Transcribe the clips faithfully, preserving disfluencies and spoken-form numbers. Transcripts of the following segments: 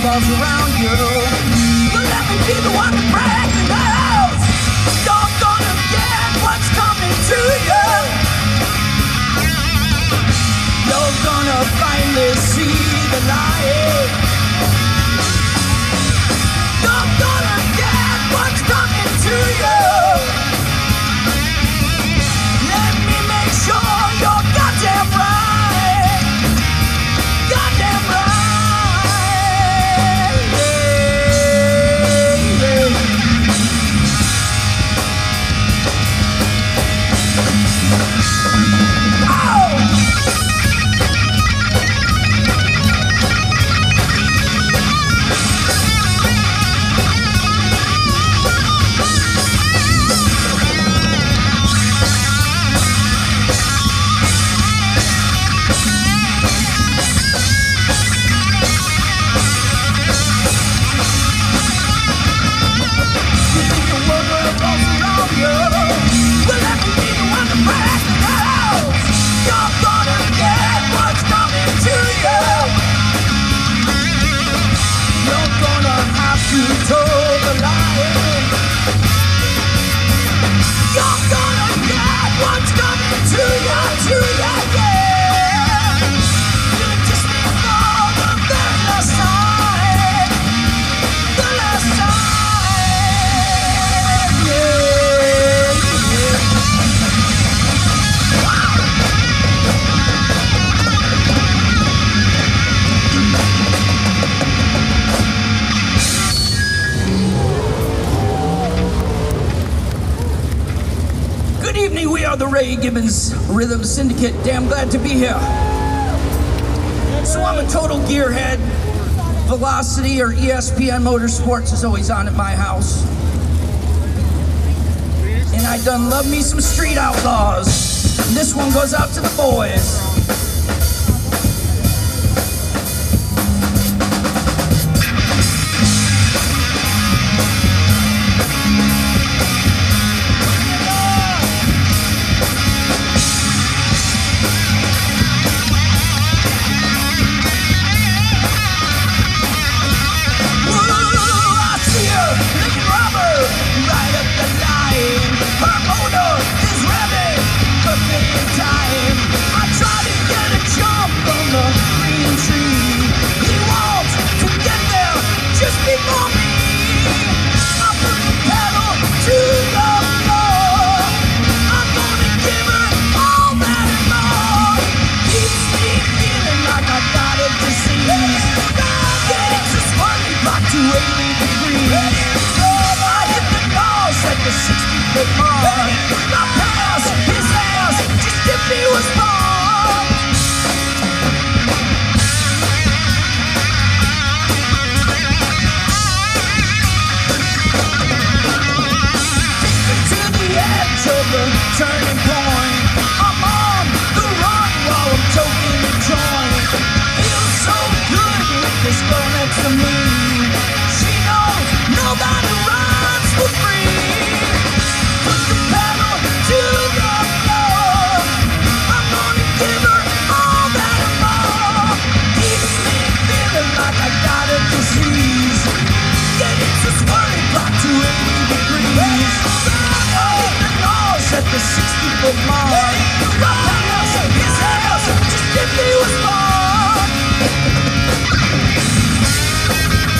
revolves around you. But let me be the one to break the news. You're gonna get what's coming to you. You're gonna finally see the light. You're gonna get what's coming to you. Let me make sure you're goddamn right. Goddamn right. Yeah, yeah. Oh! The Ray Gibbons Rhythm Syndicate. Damn glad to be here. So I'm a total gearhead. Velocity or E S P N Motorsports is always on at my house. And I done love me some Street Outlaws. And this one goes out to the boys. Turning point, I'm on the run while I'm choking the joint. Feels so good with this girl next to me. She knows nobody runs for free. Put the pedal to the floor. I'm gonna give her all that and more. Keeps me feeling like I got a disease. Getting to squirting back to eighty degrees. At the sixty foot mark, rock house, his house, just if he was born.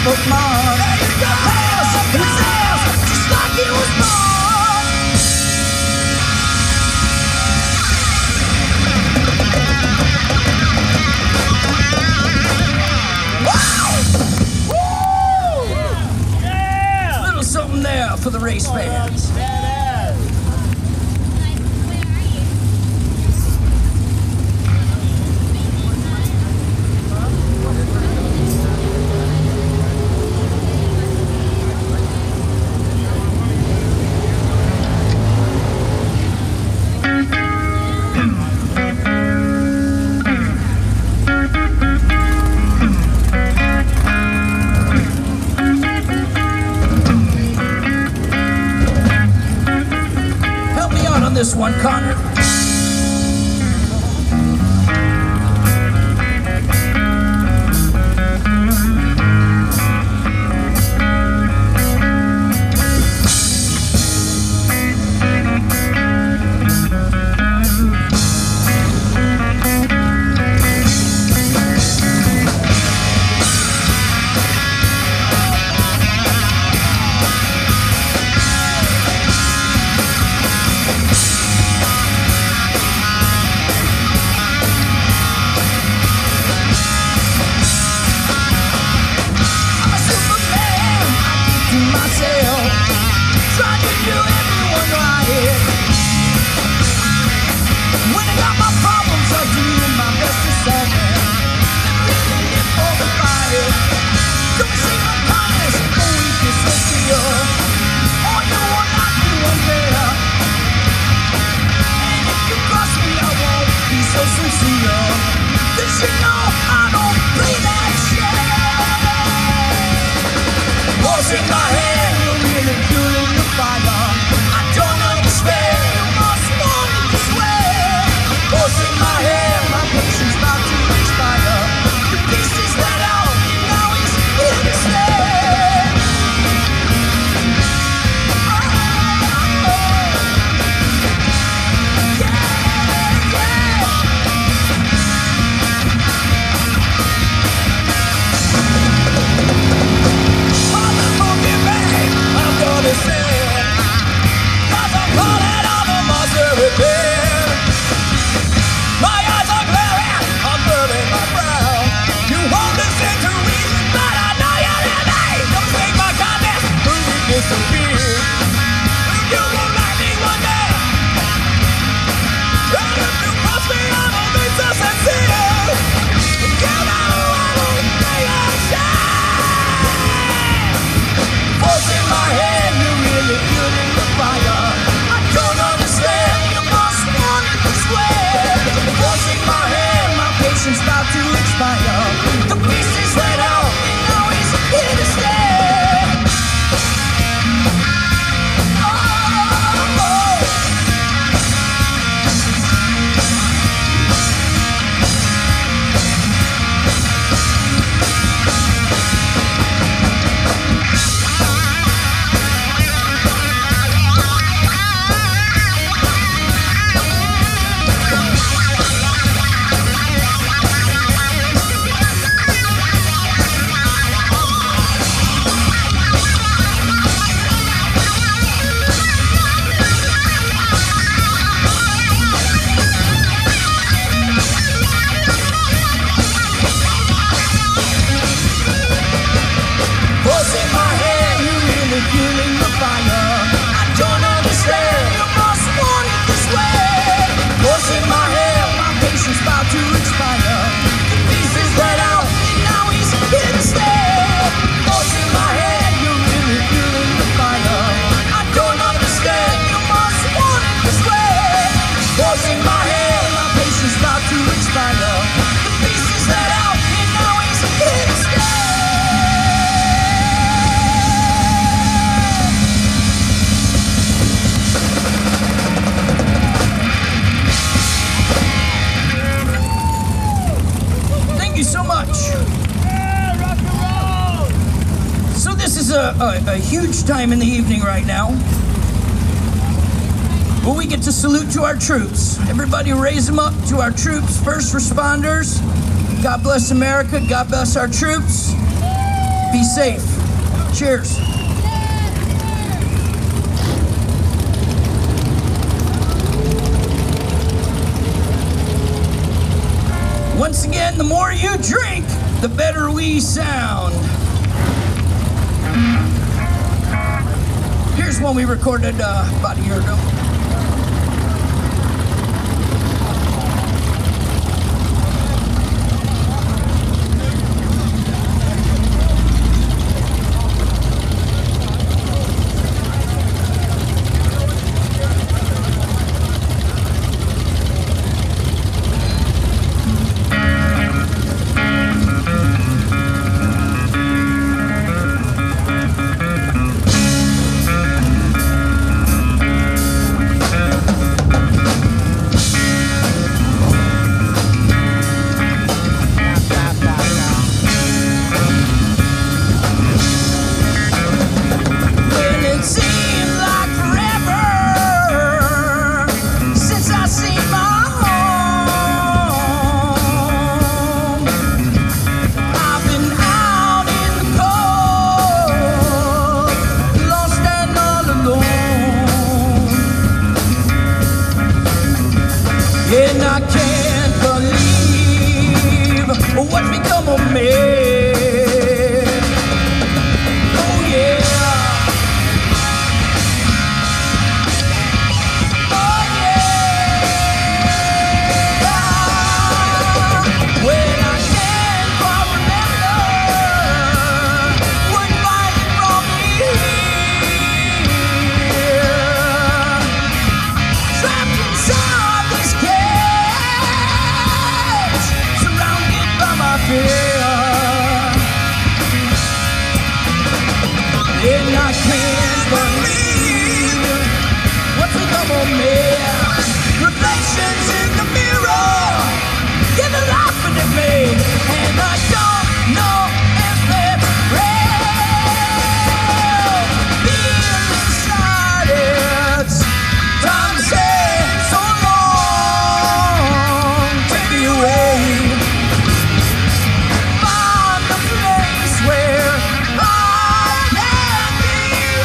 Facebook Mom. It's the past, it's ours, just like it was born. Wow! Woo! Yeah! Little something there for the race fans. This one, Connor. A, a, a huge time in the evening right now. Well, we get to salute to our troops. Everybody raise them up to our troops, first responders. God bless America. God bless our troops. Be safe. Cheers. Once again, the more you drink, the better we sound. Here's one we recorded uh, about a year ago. And I can't believe what's become of me. Oh yeah. Oh yeah. When I can't quite remember what might be wrong here. Trapped inside this cage, surrounded by my fear, and I can't believe what's become of me. Reflections in the mirror, give it laughing at me, and I don't know if it's real. Being inside it's time to say so long. Take me away. Find the place where I can be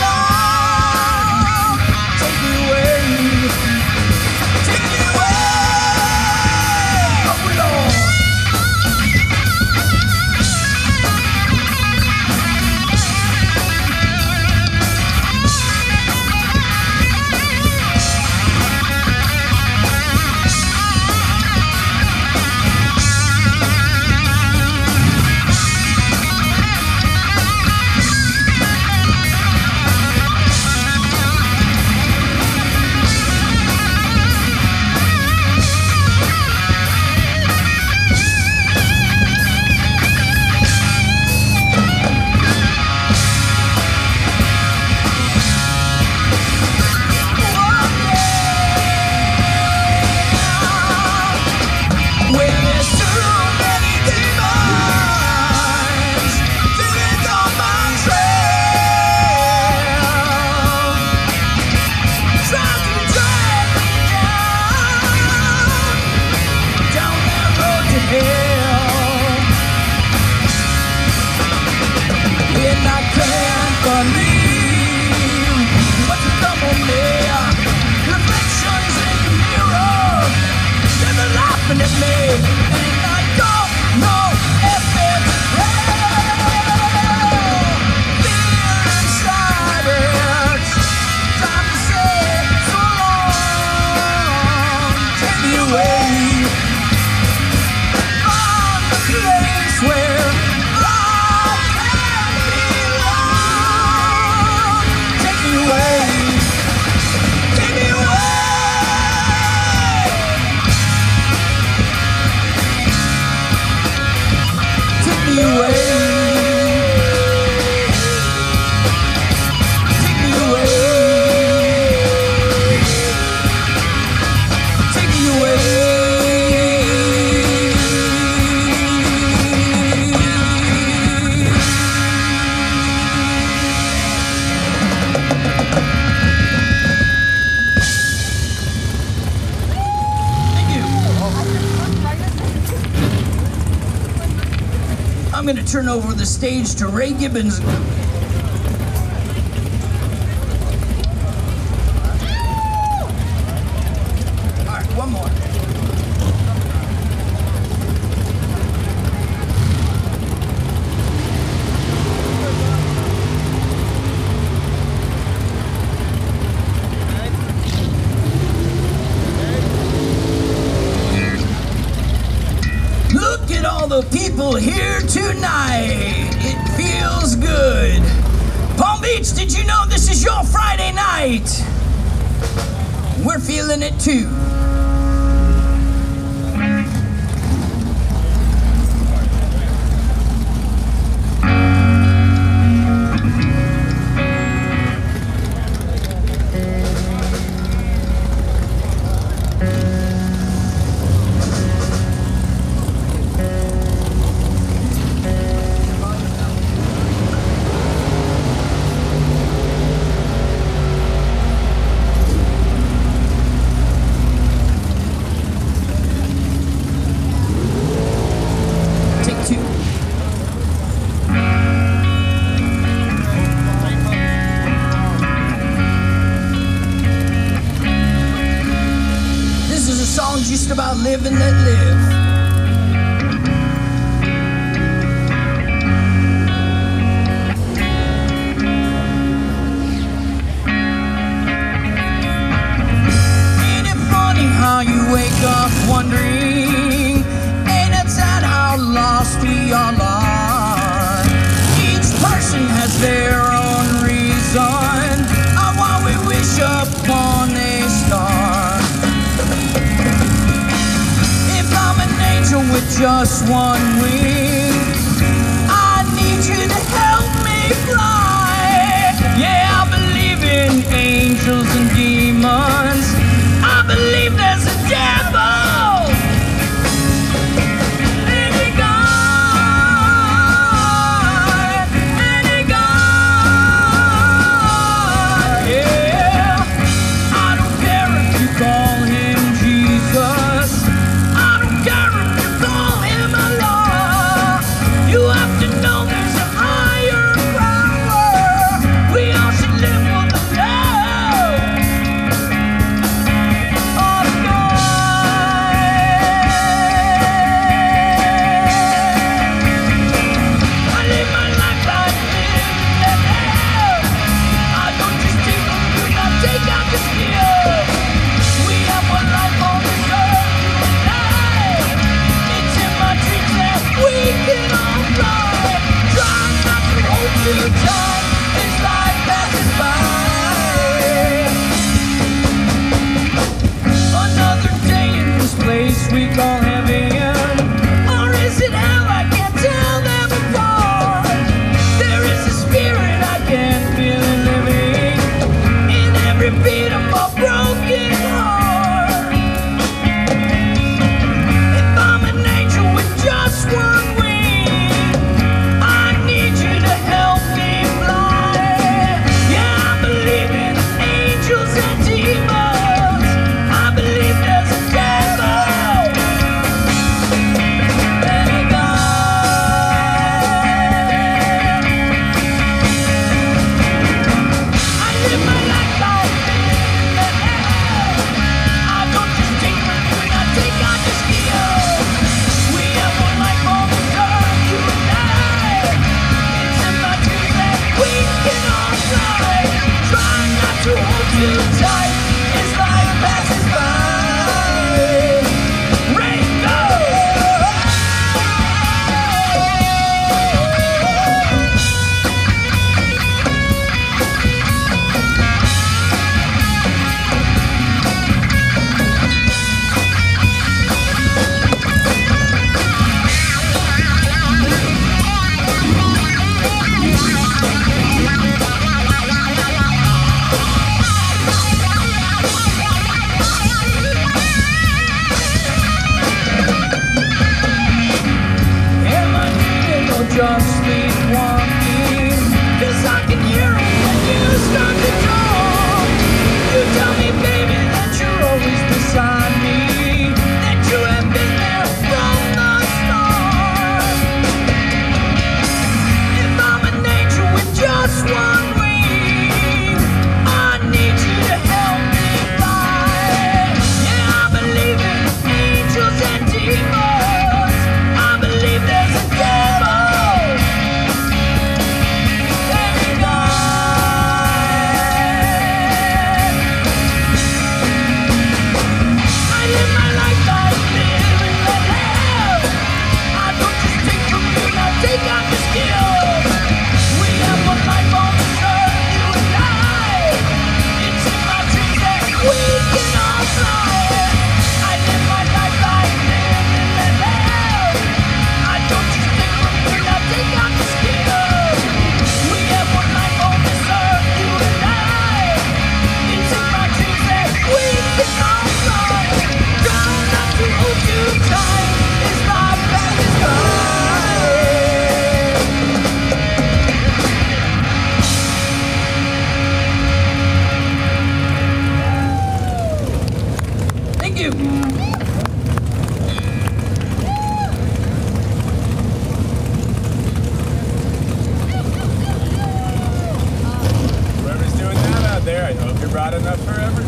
I'm going to turn over the stage to Ray Gibbons. All right, one more. Look at all the people here tonight. It feels good. Palm Beach, did you know this is your Friday night? We're feeling it too. Just about live and let live. Ain't it funny how you wake up wondering, ain't it sad how lost we all are? Each person has their own reason of why we wish upon a star. With just one wing, I need you to help me fly. Yeah, I believe in angels and demons. I believe there's a devil. Any God, any God. Yeah, I don't care if you call him Jesus. I don't care if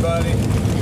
buddy.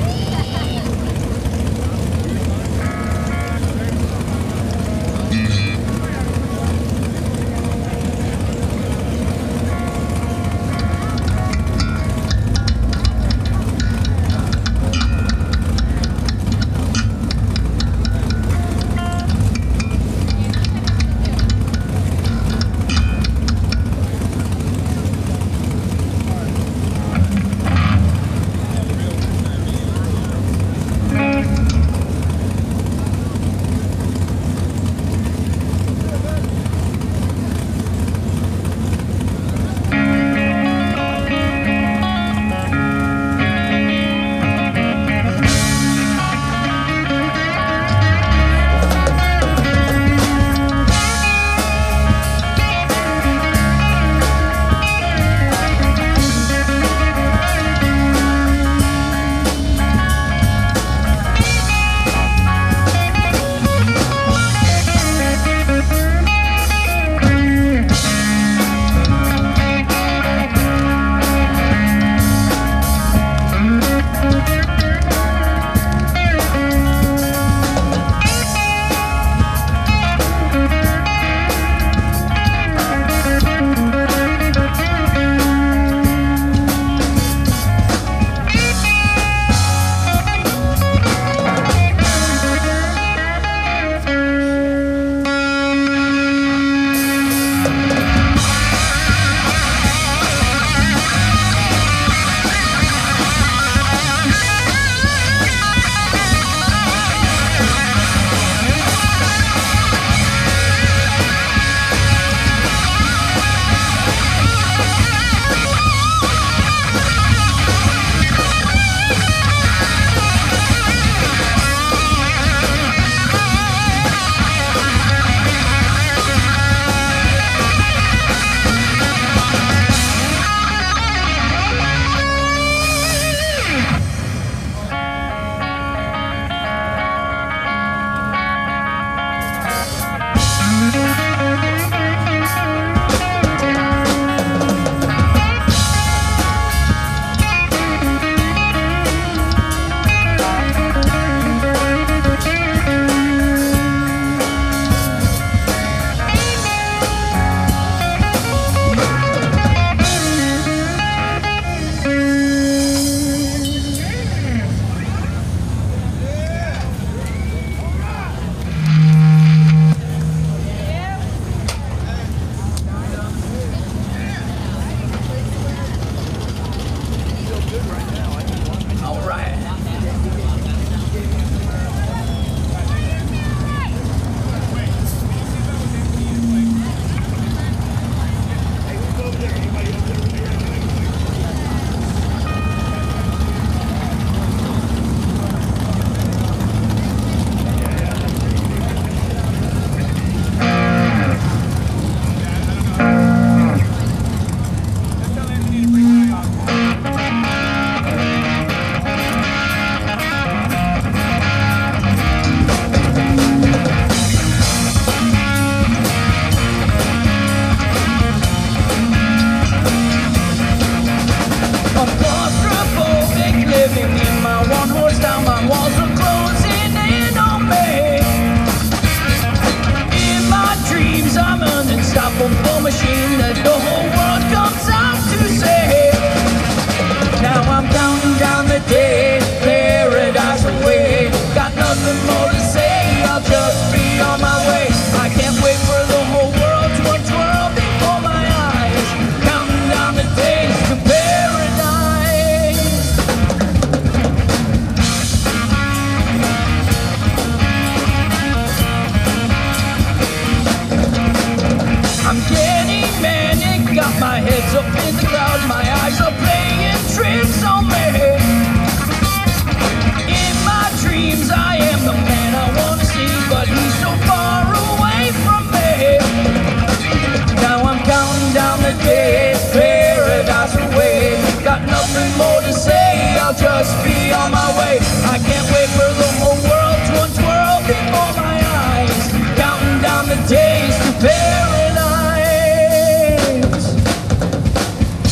just be on my way. I can't wait for the whole world to untwirl before my eyes, counting down the days to paradise.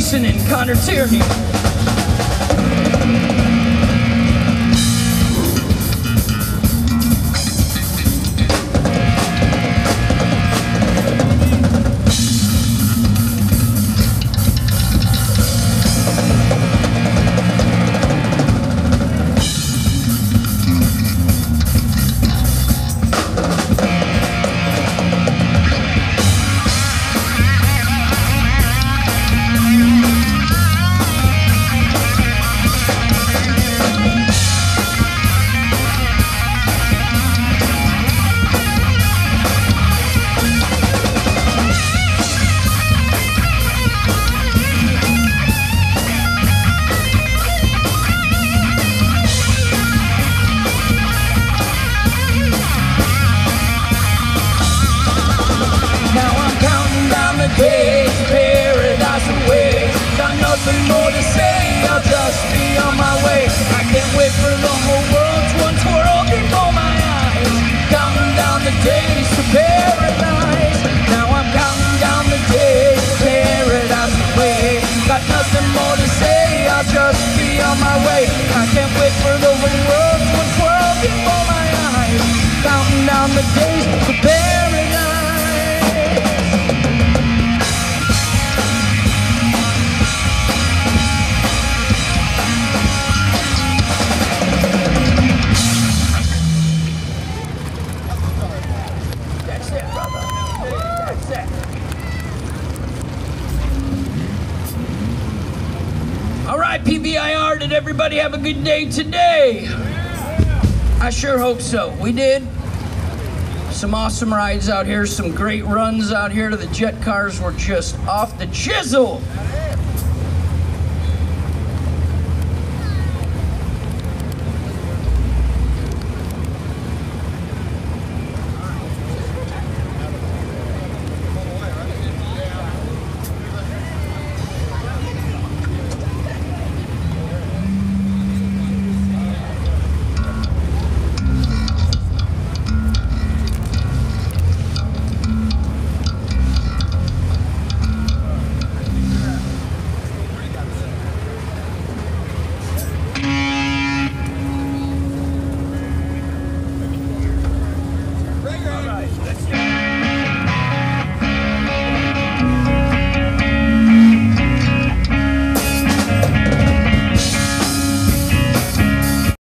Mason and Connor Tierney. Days of paradise away. Got nothing more to say, I'll just be on my way. I can't wait for the whole world to untwirl before my eyes. Counting down the days to paradise. Now I'm counting down the days of paradise away. Got nothing more to say, I'll just be on my way. I can't wait for the whole world to untwirl before my eyes. Counting down the days to paradise. P B I R, did everybody have a good day today? I sure hope so. We did. Some awesome rides out here, some great runs out here. The jet cars were just off the chisel.